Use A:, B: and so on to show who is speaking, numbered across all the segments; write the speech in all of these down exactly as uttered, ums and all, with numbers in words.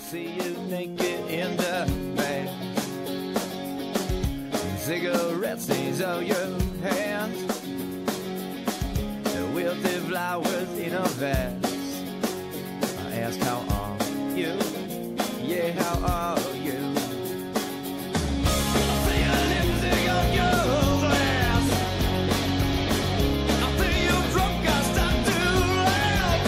A: see you naked in the bed. Cigarette stains on your hands, the wilted flowers in a vase. I ask, how are you? Yeah, how are you? I see your lipstick on your glass. I think you're drunk, I start to laugh.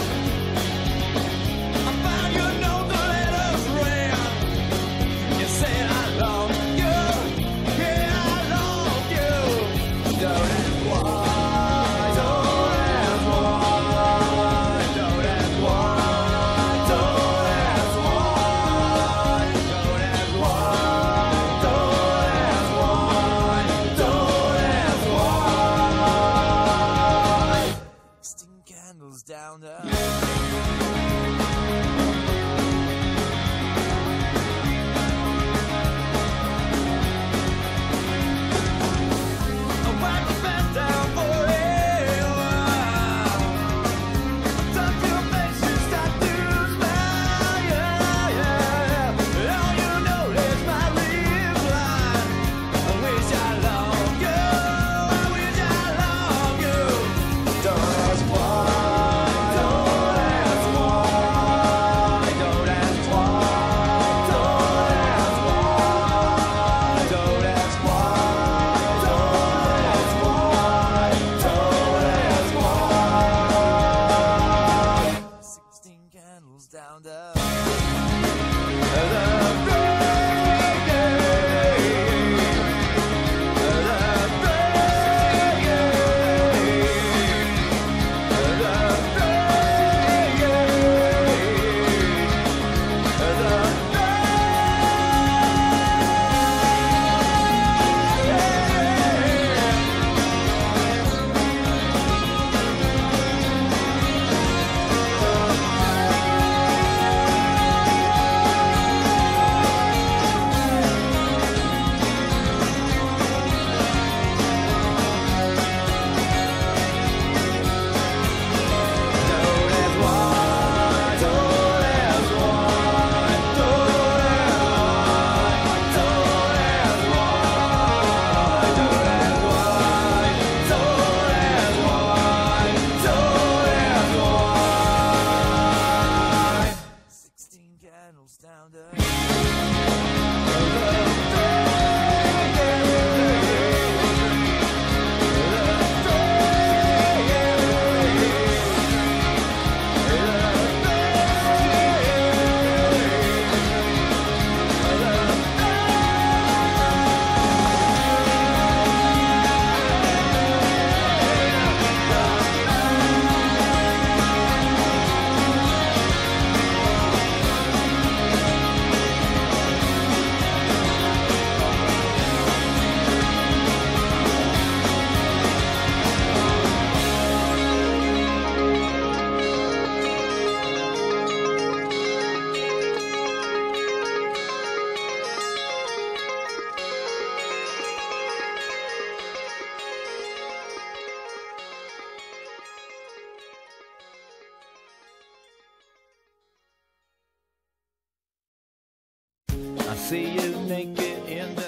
A: I found your note, the letters read. You said I love you. Yeah, I love you. Don't ask why. Don't ask why. Don't ask why. Don't ask why. Don't ask why. Don't ask why. Don't ask why. Sixteen candles down the I wipe the bed down for a while. Touch your face, you start to smile. Yeah, yeah. All you know is my reply. I wish I loved you. I wish I loved you. Don't ask why. Don't ask why. Don't ask why. Don't ask why. Don't ask why. Don't ask why. Don't ask why. Sixteen candles down the down the I see you naked in the